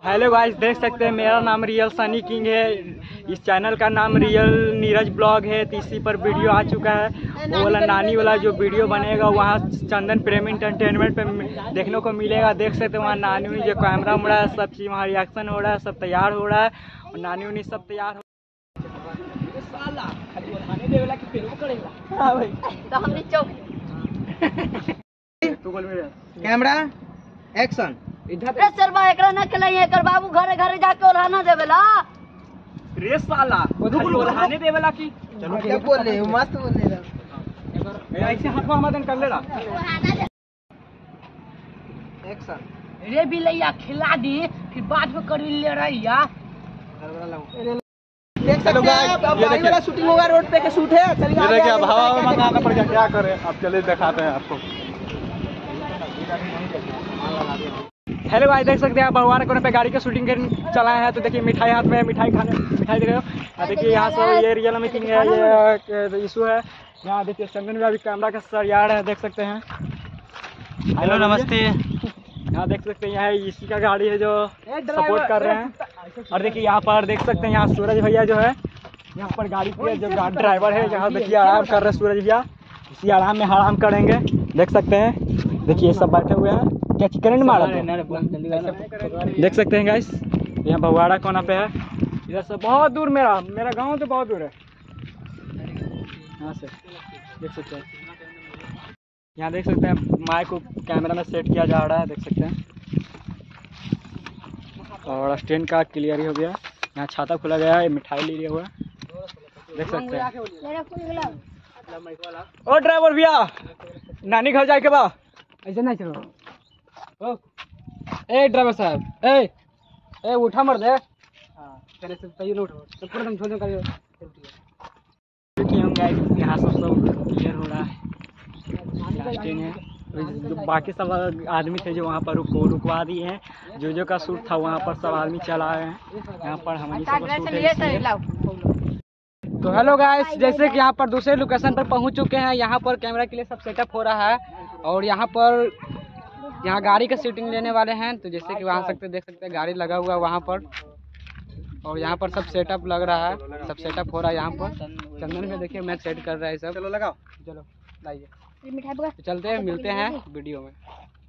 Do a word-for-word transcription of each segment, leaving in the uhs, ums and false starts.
Hello guys, देख सकते हैं मेरा नाम रियल सनी किंग है। इस चैनल का नाम रियल नीरज ब्लॉग है। तो इसी पर वीडियो आ चुका है। वो वाला नानी वाला जो वीडियो बनेगा वहाँ चंदन प्रेमी एंटरटेनमेंट पे देखने को मिलेगा। देख सकते हैं वहाँ नानी जो कैमरा उमड़ा है, सब चीज़ वहाँ रिएक्शन हो रहा है, सब तैयार हो रहा है और नानी उनी सब तैयार हो। Camera action. इधर सरबा एकरा न खलई एकर बाबू घरे घरे जाके ओढ़ाना देवेला रे साला खाली ओढ़ाने देवेला की। चलो क्या बोल रहे हो, मस्त बोल रहे हो। ऐसे हाथ में हमारे कर लेला एक्शन। रे बिलैया खिला दी फिर बाद में कर ले रहिया। देख सकते हैं अब भाई वाला शूटिंग होगा, रोड पे के शूट है। चलिए ये देखिए अब हवा हवा मंगाना पड़ गया, क्या करें अब। चलिए दिखाते हैं आपको। हेलो भाई, देख सकते हैं भगवान कोने पे गाड़ी का शूटिंग चलाए हैं। तो देखिए मिठाई हाथ में, मिठाई खाने मिठाई दे रहे हो। देखिए यहाँ से ये रियल मेकिंग है, ये इशू है। यहाँ देखिए चंदन में अभी कैमरा का सरियाड़ है, देख सकते हैं। हेलो नमस्ते। यहाँ देख सकते हैं यहाँ इसी का गाड़ी है जो सपोर्ट कर रहे हैं। और देखिए यहाँ पर देख सकते हैं यहाँ सूरज भैया जो है यहाँ पर गाड़ी के जो ड्राइवर है, यहाँ देखिए आराम कर रहे हैं सूरज भैया। इसी आराम में आराम करेंगे, देख सकते हैं। देखिए सब बैठे हुए हैं, क्या करंट मारा देख सकते हैं गाइस। यहाँ भगवाड़ा कोना पे है, इधर से बहुत दूर मेरा मेरा गांव तो बहुत दूर है यहाँ से, देख सकते हैं। यहाँ देख सकते हैं माइक को कैमरा में सेट किया जा रहा है, देख सकते हैं। और स्टैंड का क्लियर ही हो गया। यहाँ छाता खुला गया है, मिठाई ले लिया हुआ है, देख सकते हैं। ओ ड्राइवर भैया, नानी घर जाए के बा ऐसे नहीं चलो। ओ ए ड्राइवर साहब, ए ए उठा मर दे। हां चले सब तैयार उठो, तो पूरा तुम छोड़ कर देखिए हम गाइस यहाँ सब सब क्लियर हो रहा है। स्टैंड है, जो बाकी सब आदमी थे जो वहाँ पर रुको रुकवा दिए हैं। जो जो का शूट था वहाँ पर सब आदमी चला आए हैं। यहाँ पर हमारी सब शूट है। तो हेलो गाइस, जैसे कि यहाँ पर दूसरे लोकेशन पर पहुँच चुके हैं। यहाँ पर कैमरा के लिए सब सेटअप हो रहा है और यहाँ पर यहाँ गाड़ी का शूटिंग लेने वाले हैं। तो जैसे कि वहाँ सकते देख सकते हैं गाड़ी लगा हुआ है वहाँ पर, और यहाँ पर सब सेटअप लग रहा है, सब सेटअप हो रहा है यहाँ पर। चंदन में देखिए मैच सेट कर रहा है सब। चलो लगाओ, चलो लाइए तो चलते हैं, मिलते हैं वीडियो में।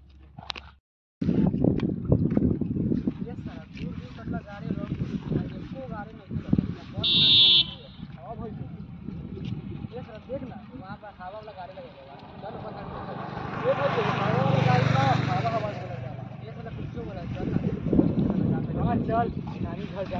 चल नानी घर जाए।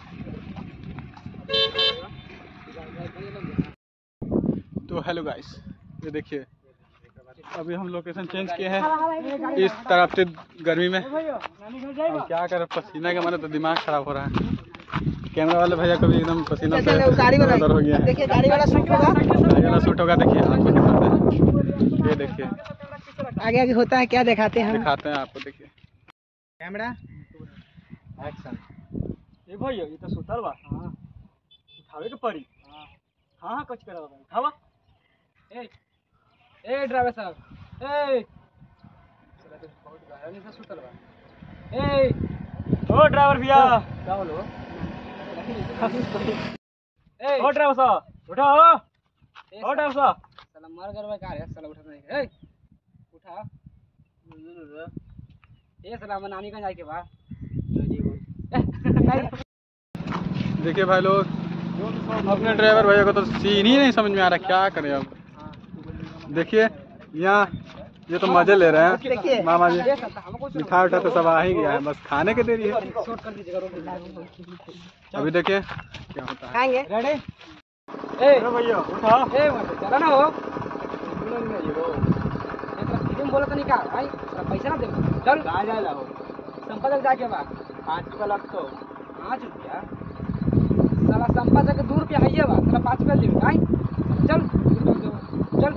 तो हेलो गाइस, ये देखिए अभी हम लोकेशन चेंज किए हैं इस तरफ से गर्मी में। अब क्या करें, पसीना के मारे तो दिमाग खराब हो रहा है। कैमरा वाले भैया को भी एकदम पसीना से अंदर हो गया है। देखिए गाड़ी वाला शूट होगा, गाड़ी वाला शूट होगा। देखिए आपको दिखाते हैं, ये देखिए आगे आगे होता है, क्या दिखाते हैं हम, दिखाते हैं आपको। देखिए कैमरा एक्शन। ए भैया ये तो सुतल बा। हां उठावे के पड़ी। हां हां कुछ करा बा उठावा। ए ए ड्राइवर साहब, ए चला तो बहुत गाया नहीं सुतल बा। ए ओ ड्राइवर भैया, क्या बोलो। ए ओ ड्राइवर साहब उठा। ओ ड्राइवर साहब साला मर गए का है, साला उठा नहीं। ए उठा ए साला मैं नानी का जाए के बा। देखिए भाई लोग, अपने ड्राइवर भैया को तो सीन ही नहीं समझ में आ रहा, क्या करें अब। देखिए यहाँ ये तो मजे ले रहे हैं मामा जी। मिठाई उठा तो सब आ ही गया है, बस खाने के देरी है। अभी देखिए क्या होता है। खाएंगे रेडी। ए भैया उठा। ए मत चला ना हो, तुम बोला तो नहीं का भाई पैसा ना दे। चल आ जा ला हो संपदा जाके बा पाँच रुपया लगतो। पाँच रुपया साला संपदा के दो रुपया है बा, साला पाँच रुपया दे भाई। चल चल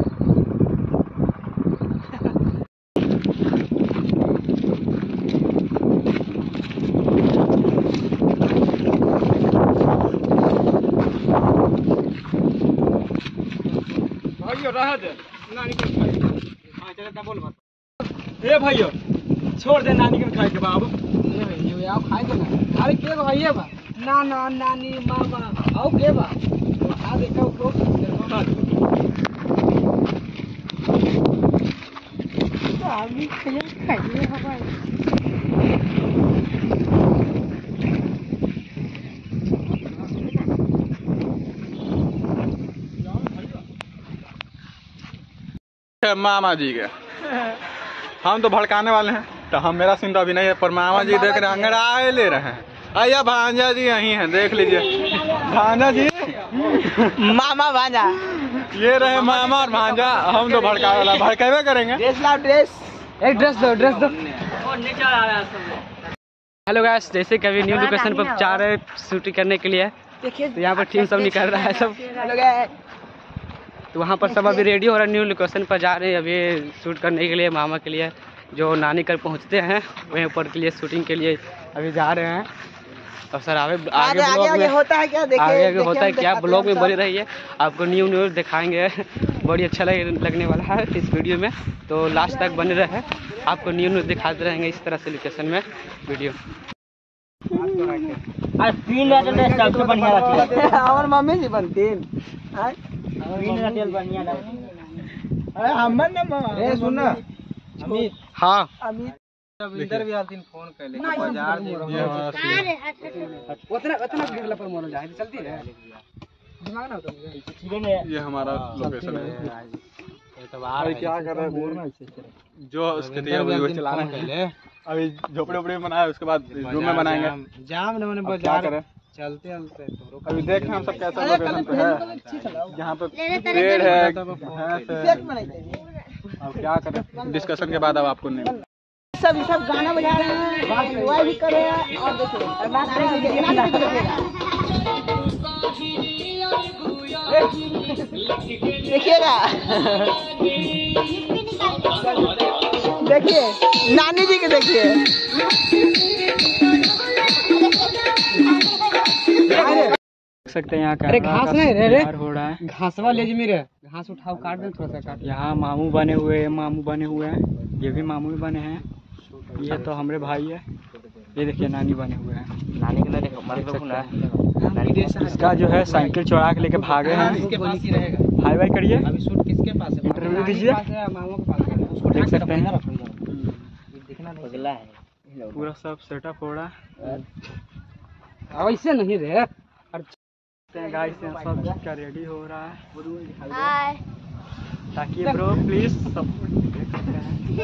भाइयों रह दे नानी के खाए। हां चल का बोल मत। ए भाइयों छोड़ दे नानी के खाए के बाबू। ए भाई ये आप खाए अरे के भैया बा ना ना नानी मामा आओ के बा आ देखो को आमी खाया खाइए हवाई मामा जी के हम तो भड़काने वाले हैं, तो हम मेरा सीन तो अभी नहीं है, पर मामा जी देख रहे हैं अंगड़ाए ले रहे हैं। आइया भांजा जी यहीं हैं, देख लीजिए भांजा जी मामा भांजा ये रहे मामा और भांजा। हम तो भड़काने वाला भड़केबे करेंगे। ड्रेस लाओ ड्रेस एक ड्रेस दो ड्रेस दो। हेलो गाइस, जैसे कभी न्यू लोकेशन पर जा रहे शूटिंग करने के लिए, तो यहाँ पर टीम सब निकल रहा है सब। हेलो गाइस, तो वहाँ पर सब अभी रेडी हो रहा है, न्यू लोकेशन पर जा रहे हैं अभी शूट करने के लिए। मामा के लिए जो नानी कर पहुँचते हैं वहीं पर के लिए शूटिंग के लिए अभी जा रहे हैं। और सर आगे आगे ब्लॉग में होता है क्या देखे आगे आगे होता है क्या, ब्लॉग में बने रहिए, आपको न्यू न्यूज दिखाएंगे। बड़ी अच्छा लग, लगने वाला है इस वीडियो में, तो लास्ट तक बने रहे, आपको न्यू न्यूज दिखाते रहेंगे इस तरह से लोकेशन में वीडियो। सबसे बढ़िया रखी हमार मम्मी जी बनती अरे हमर ना मामा ए सुन ना अमित हाँ अमित रविंदर भी आलतीन फोन कर ले बाजार में उतना उतना गिरला पर मोनो जाए चलती है दिमाग ना होता ये हमारा लोकेशन है। अभी क्या कर रहे हैं, जो उसके लिए वो चला रहे हैं। अभी झोपड़े उपड़े बनाए, उसके बाद रूम में बनाएंगे। जाम ने मैंने बाजार करें चलते चलते अभी देखें हम सब कैसा लोकेशन पे है, जहाँ पे पेड़ है, भैंस है। अब क्या करें, डिस्कशन के बाद अब आपको नहीं सब सब गाना बजा रहे हैं, बात एंजॉय भी कर रहे हैं और देखो नाच रहे हैं। देखिएगा देखिए नानी जी के देखिए देख सकते हैं यहाँ का घास नहीं रे रे हो रहा है। घासवा ले जी मेरे घास उठाओ काट दे थोड़ा सा काट। यहाँ मामू बने हुए हैं, मामू बने हुए हैं, ये भी मामू ही बने हैं। ये तो हमारे भाई है, ये देखिए नानी बने हुए हैं। नानी के लिए इसका जो है साइकिल चौड़ा के लेके भागे हैं। इसके पास ही रहेगा। हाई वाई करिए, अभी शूट किसके पास है? इंटरव्यू दीजिए। मामू के पास है, उसको देख सकते हैं दिखना नहीं है पूरा सब सेटअप हो रहा है। अब ऐसे नहीं रे गाइस सब का रेडी हो रहा है, हाय ताकि ब्रो प्लीज सपोर्ट देख सकते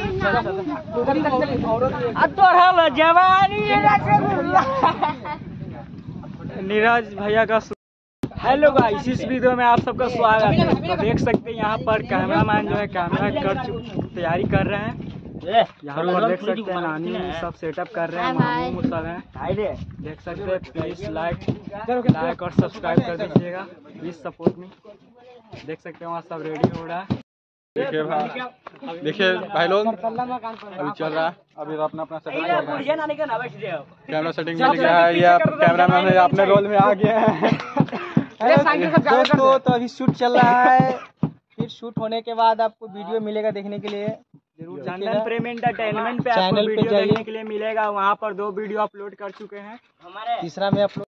हैं। नीरज भैया का हेलो गाइस, इस वीडियो में आप सबका स्वागत है। तो देख सकते हैं यहाँ पर कैमरामैन जो है कैमरा कर तैयारी कर रहे हैं। यहाँ पर देख सकते हैं नानी सब सेटअप कर रहे हैं, मामू सब हैं। देख सकते हैं, प्लीज लाइक लाइक और सब्सक्राइब कर दीजिएगा, प्लीज सपोर्ट में। देख सकते हैं वहाँ सब रेडी हो रहा है। देखिए भाई, देखिए भाई लोग अभी चल रहा है, अभी तो अपना अपना सेटिंग कर रहे हैं। कैमरा सेटिंग मिल गया है, ये कैमरा मैन अपने रोल में आ गए हैं। दोस्तों तो अभी शूट चल रहा है, फिर शूट होने के बाद आपको वीडियो मिलेगा देखने के लिए। जरूर चंदन प्रेम एंटरटेनमेंट पे आपको वीडियो देखने के लिए मिलेगा। वहाँ पर दो वीडियो अपलोड कर चुके हैं, तीसरा में अपलोड।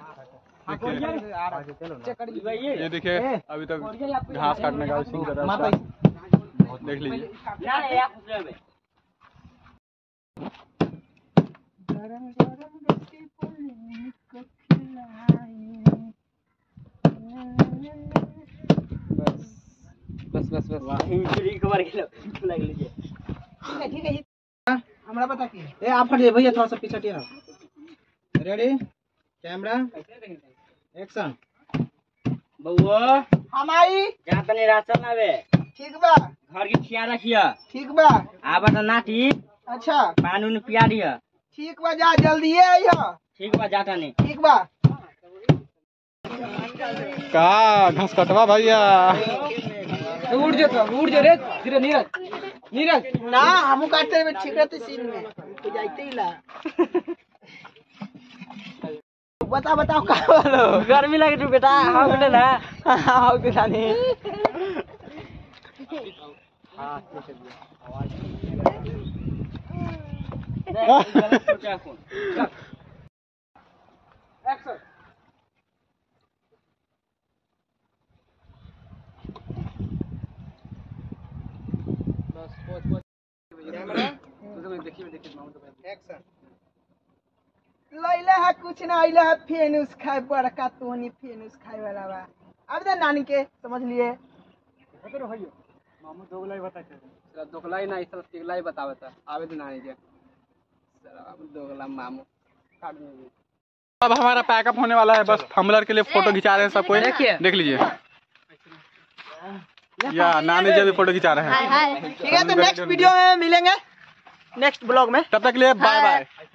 ये देखिए अभी तक घास काटने का सीन कर रहा है, देख लीजिए। बस बस बस ठीक है हमारा पता की ए आप हटिए भैया, थोड़ा सा पीछे हटिए ना। Ready camera action. बउआ हमारी जहाँ तनी राशन आवे ठीक बा, घर की खिया रखिया, ठीक बा। आबा तो नाटी अच्छा पानी उन पिया दिया। ठीक बा, जा जल्दी आइयो। ठीक बा जाता नहीं। ठीक बा का घास कटवा भैया उड़ जो तो उड़ जो रे धीरे नीरज नीरज ना हमू काटते हुए ठीक रहते सीन में तो जाते ही ला। बता बताओ का बोलो, गर्मी लगे तू बेटा हाँ बेटा ना हाँ बेटा नहीं देखिए देखिए मामू तो एक्शन लैला है कुछ ना आइला है फेनुस खाए बड़का तोनी फेनुस खाए वाला बा अब दे नानी के समझ लिए करो भैया मामू दोगला ही बता के साला दोगला ही ना इस साला तिगला ही बतावता आवे दे नानी के साला दोगला मामू काट में अब हमारा पैकअप होने वाला है, बस थंबनेल के लिए फोटो खिंचा रहे हैं सब कोई, देख लीजिए। या नानी जी भी फोटो खिंचा रहे हैं। ठीक है तो नेक्स्ट वीडियो में मिलेंगे नेक्स्ट ब्लॉग में, तब तक के लिए बाय बाय।